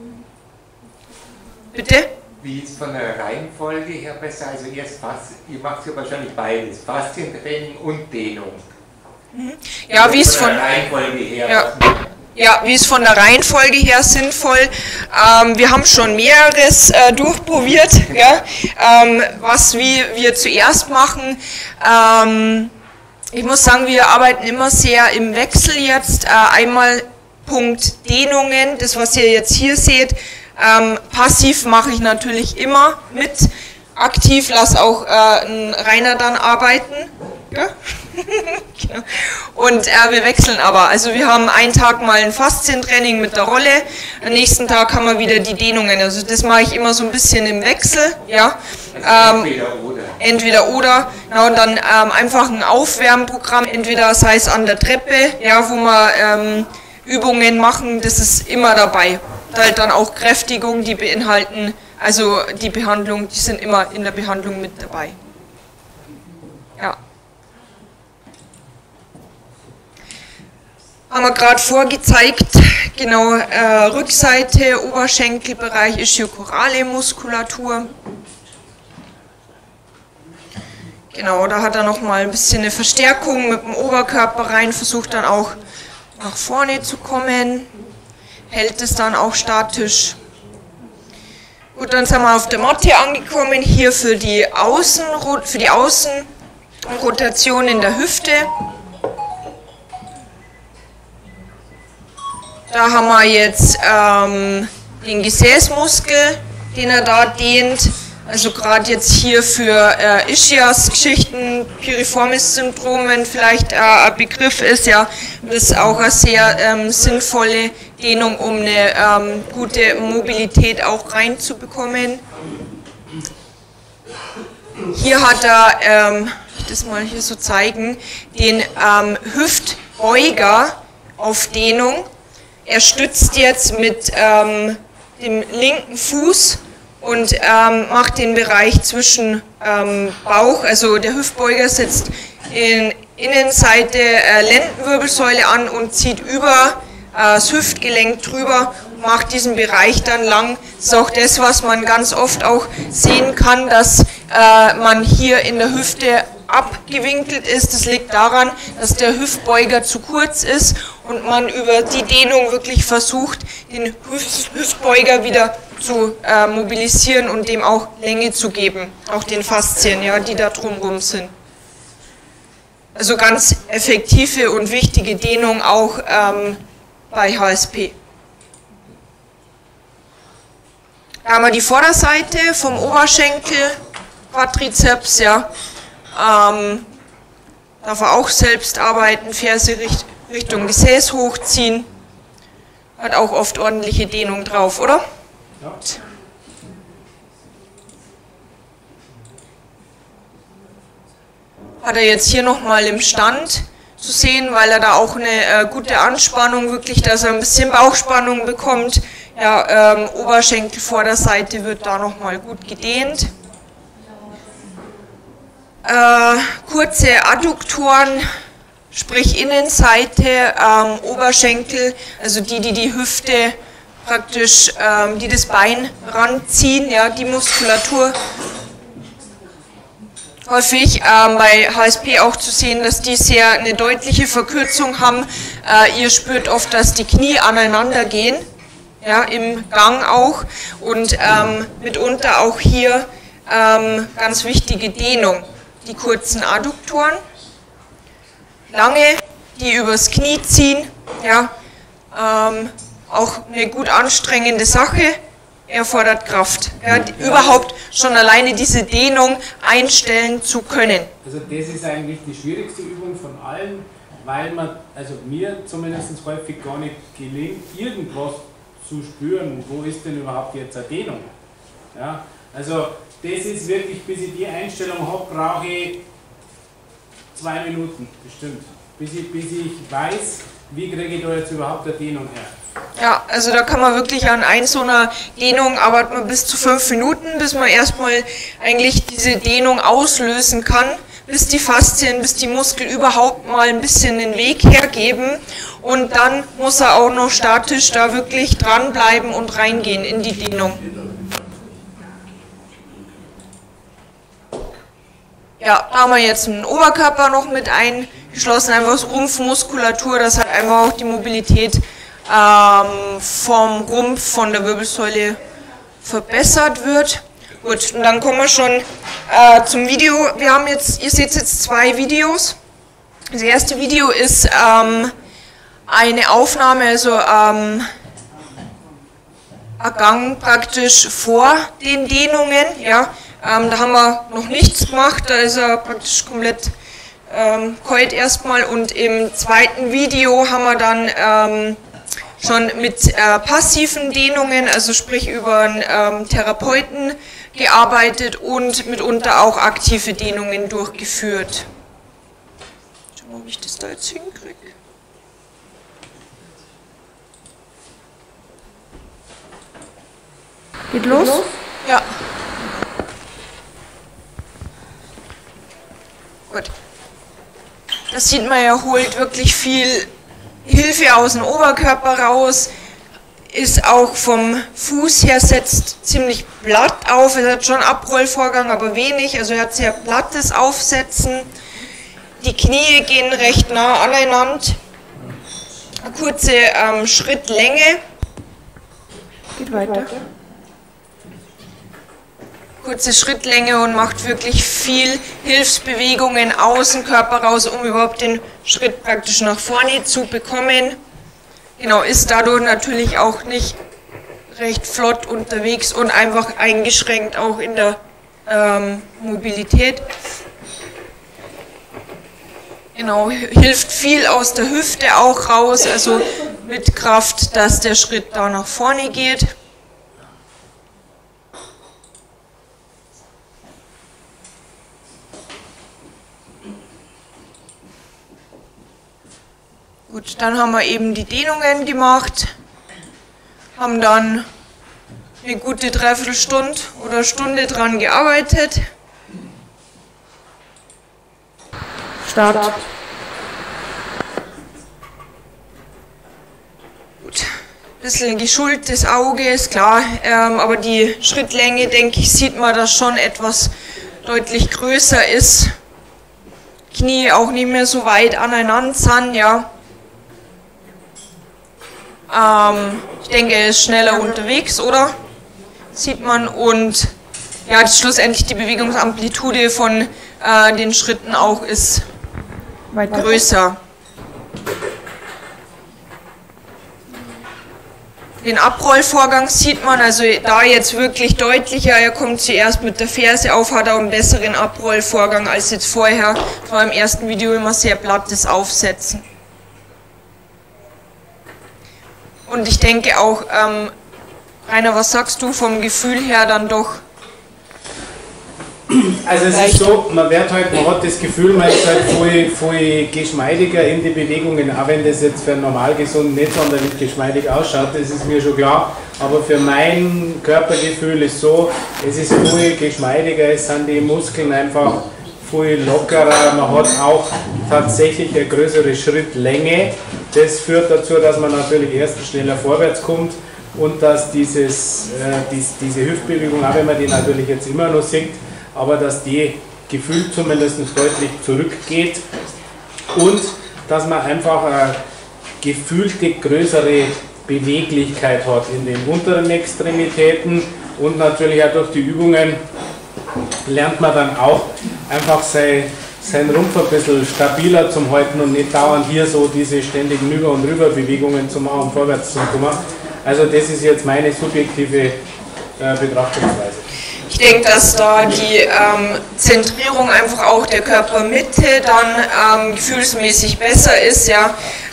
Bitte? Wie ist von der Reihenfolge her besser? Also erst ihr macht ja wahrscheinlich beides, Faszientraining und Dehnung. Ja, wie es von der Reihenfolge her. Ja, wie es von der Reihenfolge her sinnvoll. Wir haben schon mehreres durchprobiert, ja, was wir zuerst machen. Ich muss sagen, wir arbeiten immer sehr im Wechsel jetzt. Einmal Punkt Dehnungen, das was ihr jetzt hier seht. Passiv mache ich natürlich immer mit. Aktiv lasse auch ein Rainer dann arbeiten. Ja? Genau. Und wir wechseln aber. Also wir haben einen Tag mal ein Faszientraining mit der Rolle, am nächsten Tag haben wir wieder die Dehnungen. Also das mache ich immer so ein bisschen im Wechsel. Ja? Entweder oder. Genau, und dann einfach ein Aufwärmprogramm, entweder sei es an der Treppe, ja, wo wir Übungen machen, das ist immer dabei. Halt dann auch Kräftigung, die beinhalten, also die Behandlung, die sind immer in der Behandlung mit dabei. Ja. Haben wir gerade vorgezeigt, genau, Rückseite, Oberschenkelbereich, Ischiochorale Muskulatur. Genau, da hat er nochmal ein bisschen eine Verstärkung mit dem Oberkörper rein, versucht dann auch nach vorne zu kommen, hält es dann auch statisch. Gut, dann sind wir auf der Matte angekommen, hier für die Außenrotation in der Hüfte. Da haben wir jetzt den Gesäßmuskel, den er da dehnt. Also gerade jetzt hier für Ischias-Geschichten, Piriformis-Syndrom, wenn vielleicht ein Begriff ist, ja, das ist auch eine sehr sinnvolle Dehnung, um eine gute Mobilität auch reinzubekommen. Hier hat er, ich das mal hier so zeigen, den Hüftbeuger auf Dehnung. Er stützt jetzt mit dem linken Fuß und macht den Bereich zwischen Bauch, also der Hüftbeuger setzt in Innenseite Lendenwirbelsäule an und zieht über das Hüftgelenk drüber, macht diesen Bereich dann lang. Das ist auch das, was man ganz oft auch sehen kann, dass man hier in der Hüfte abgewinkelt ist. Das liegt daran, dass der Hüftbeuger zu kurz ist und man über die Dehnung wirklich versucht, den Hüftbeuger wieder zu mobilisieren und dem auch Länge zu geben, auch den Faszien, ja, die da drumherum sind. Also ganz effektive und wichtige Dehnung auch bei HSP. Da haben wir die Vorderseite vom Oberschenkel, Quadrizeps, ja. Darf er auch selbst arbeiten, Ferse Richtung Gesäß hochziehen. Hat auch oft ordentliche Dehnung drauf, oder? Ja. Hat er jetzt hier nochmal im Stand zu sehen, weil er da auch eine gute Anspannung, wirklich, dass er ein bisschen Bauchspannung bekommt. Ja, Oberschenkel, Vorderseite wird da nochmal gut gedehnt. Kurze Adduktoren, sprich Innenseite, Oberschenkel, also die Hüfte praktisch, die das Bein ranziehen, ja, die Muskulatur. Häufig bei HSP auch zu sehen, dass die sehr eine deutliche Verkürzung haben. Ihr spürt oft, dass die Knie aneinander gehen, ja, im Gang auch, und mitunter auch hier ganz wichtige Dehnung. Die kurzen Adduktoren, lange, die übers Knie ziehen, ja, auch eine gut anstrengende Sache, erfordert Kraft. Ja, überhaupt schon alleine diese Dehnung einstellen zu können. Also das ist eigentlich die schwierigste Übung von allen, weil man, also mir zumindest häufig gar nicht gelingt, irgendwas zu spüren, wo ist denn überhaupt jetzt eine Dehnung. Ja, also das ist wirklich, bis ich die Einstellung habe, brauche ich 2 Minuten bestimmt, bis ich weiß, wie kriege ich da jetzt überhaupt eine Dehnung her. Ja, also da kann man wirklich an so einer Dehnung arbeiten man bis zu 5 Minuten, bis man erstmal eigentlich diese Dehnung auslösen kann, bis die Faszien, bis die Muskeln überhaupt mal ein bisschen den Weg hergeben, und dann muss er auch noch statisch da wirklich dranbleiben und reingehen in die Dehnung. Ja, da haben wir jetzt den Oberkörper noch mit eingeschlossen, einfach so Rumpfmuskulatur, das hat einfach auch die Mobilität vom Rumpf, von der Wirbelsäule verbessert wird. Gut, und dann kommen wir schon zum Video. Wir haben jetzt, ihr seht jetzt 2 Videos. Das erste Video ist eine Aufnahme, also ein Gang praktisch vor den Dehnungen. Ja. Da haben wir noch nichts gemacht, da ist er praktisch komplett kalt erstmal, und im zweiten Video haben wir dann schon mit passiven Dehnungen, also sprich über einen Therapeuten gearbeitet und mitunter auch aktive Dehnungen durchgeführt. Schauen wir mal, ob ich das da jetzt hinkriege. Geht los? Ja. Gut. Das sieht man, er holt wirklich viel Hilfe aus dem Oberkörper raus, ist auch vom Fuß her, setzt ziemlich platt auf, er hat schon Abrollvorgang, aber wenig, also er hat sehr plattes Aufsetzen. Die Knie gehen recht nah aneinander, eine kurze Schrittlänge. Geht weiter. kurze Schrittlänge und macht wirklich viel Hilfsbewegungen aus dem Körper raus, um überhaupt den Schritt praktisch nach vorne zu bekommen. Genau, ist dadurch natürlich auch nicht recht flott unterwegs und einfach eingeschränkt auch in der Mobilität. Genau, hilft viel aus der Hüfte auch raus, also mit Kraft, dass der Schritt da nach vorne geht. Gut, dann haben wir eben die Dehnungen gemacht, haben dann eine gute Dreiviertelstunde oder Stunde dran gearbeitet. Start. Gut, ein bisschen geschultes Auge, ist klar, aber die Schrittlänge, denke ich, sieht man, dass schon etwas deutlich größer ist. Knie auch nicht mehr so weit aneinander sind, ja. Ich denke, er ist schneller unterwegs, oder? Sieht man. Und ja, schlussendlich die Bewegungsamplitude von den Schritten auch ist größer. Den Abrollvorgang sieht man, also da jetzt wirklich deutlicher. Er kommt zuerst mit der Ferse auf, hat auch einen besseren Abrollvorgang als jetzt vorher. Das war im ersten Video immer sehr plattes Aufsetzen. Und ich denke auch, Rainer, was sagst du vom Gefühl her dann doch? Also es ist so, man hat das Gefühl, man ist halt voll geschmeidiger in die Bewegungen, auch wenn das jetzt für einen Normalgesunden nicht sonderlich geschmeidig ausschaut, das ist mir schon klar. Aber für mein Körpergefühl ist so, es ist voll geschmeidiger, es sind die Muskeln einfach viel lockerer, man hat auch tatsächlich eine größere Schrittlänge. Das führt dazu, dass man natürlich erstens schneller vorwärts kommt und dass diese Hüftbewegung, auch wenn man die natürlich jetzt immer noch sieht, aber dass die gefühlt zumindest deutlich zurückgeht und dass man einfach eine gefühlte größere Beweglichkeit hat in den unteren Extremitäten und natürlich auch durch die Übungen lernt man dann auch einfach seinen Rumpf ein bisschen stabiler zu halten und nicht dauernd hier so diese ständigen Über- und Rüberbewegungen zu machen, um vorwärts zu kommen. Also das ist jetzt meine subjektive Betrachtungsweise. Ich denke, dass da die Zentrierung einfach auch der Körpermitte dann gefühlsmäßig besser ist. Ja.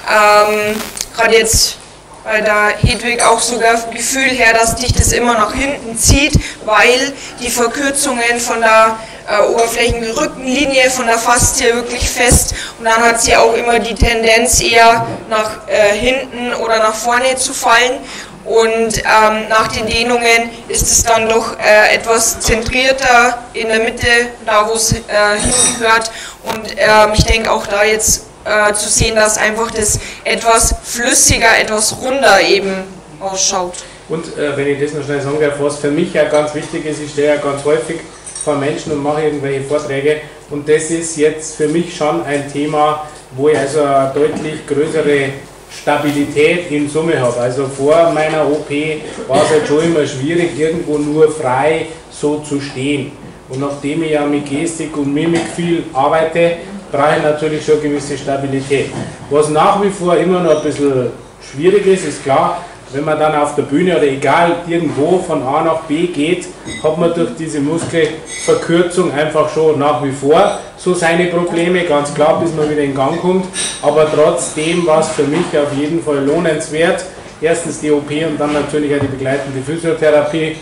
Gerade jetzt bei der Hedwig auch sogar Gefühl her, dass dich das immer nach hinten zieht, weil die Verkürzungen von der Oberflächenrückenlinie, von der Faszie wirklich fest und dann hat sie auch immer die Tendenz eher nach hinten oder nach vorne zu fallen. Und nach den Dehnungen ist es dann doch etwas zentrierter in der Mitte, da wo es hingehört. Und ich denke auch da jetzt zu sehen, dass einfach das etwas flüssiger, etwas runder eben ausschaut. Und wenn ich das noch schnell sagen darf, was für mich ja ganz wichtig ist, ich stehe ja ganz häufig vor Menschen und mache irgendwelche Vorträge und das ist jetzt für mich schon ein Thema, wo ich also eine deutlich größere Stabilität in Summe habe. Also vor meiner OP war es halt schon immer schwierig, irgendwo nur frei so zu stehen. Und nachdem ich ja mit Gestik und Mimik viel arbeite, brauche ich natürlich schon eine gewisse Stabilität. Was nach wie vor immer noch ein bisschen schwierig ist, ist klar, wenn man dann auf der Bühne oder egal irgendwo von A nach B geht, hat man durch diese Muskelverkürzung einfach schon nach wie vor so seine Probleme, ganz klar, bis man wieder in Gang kommt. Aber trotzdem war es für mich auf jeden Fall lohnenswert. Erstens die OP und dann natürlich auch die begleitende Physiotherapie,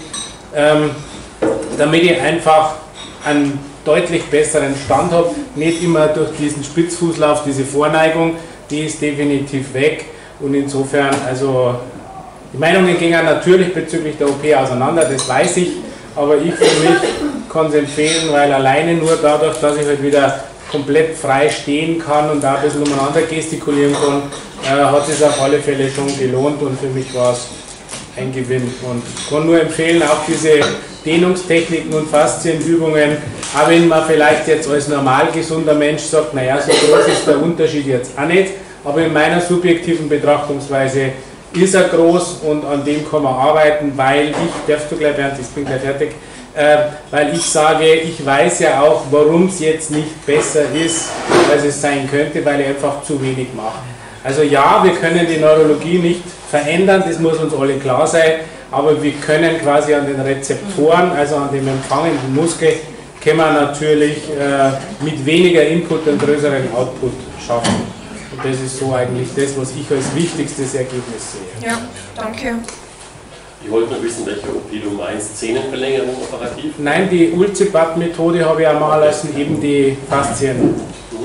damit ich einfach einen deutlich besseren Stand habe. Nicht immer durch diesen Spitzfußlauf, diese Vorneigung, die ist definitiv weg. Und insofern, also die Meinungen gingen natürlich bezüglich der OP auseinander, das weiß ich, aber ich für mich kann es empfehlen, weil alleine nur dadurch, dass ich halt wieder komplett frei stehen kann und da ein bisschen umeinander gestikulieren kann, hat es auf alle Fälle schon gelohnt und für mich war es ein Gewinn. Und ich kann nur empfehlen, auch diese Dehnungstechniken und Faszienübungen, auch wenn man vielleicht jetzt als normal gesunder Mensch sagt, naja, so groß ist der Unterschied jetzt auch nicht, aber in meiner subjektiven Betrachtungsweise ist er groß und an dem kann man arbeiten, weil darfst du gleich, Bernd, ich bin gleich fertig, weil ich sage, ich weiß ja auch, warum es jetzt nicht besser ist, als es sein könnte, weil ich einfach zu wenig mache. Also ja, wir können die Neurologie nicht verändern, das muss uns alle klar sein, aber wir können quasi an den Rezeptoren, also an dem empfangenden Muskel, können wir natürlich mit weniger Input einen größeren Output schaffen. Und das ist so eigentlich das, was ich als wichtigstes Ergebnis sehe. Ja, danke. Ich wollte nur wissen, welche OP du meinst. Zehenverlängerung operativ? Nein, die Ulcipat-Methode habe ich auch machen lassen, eben die Faszien.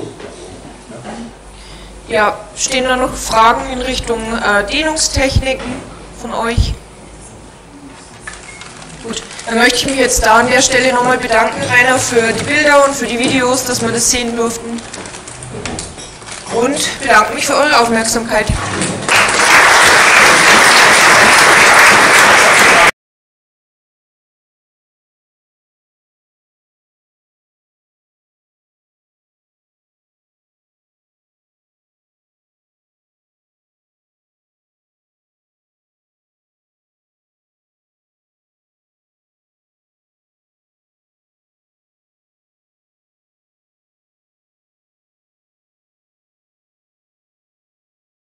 Ja, stehen da noch Fragen in Richtung Dehnungstechniken von euch? Gut, dann möchte ich mich jetzt da an der Stelle nochmal bedanken, Rainer, für die Bilder und für die Videos, dass wir das sehen durften. Und bedanke mich für eure Aufmerksamkeit.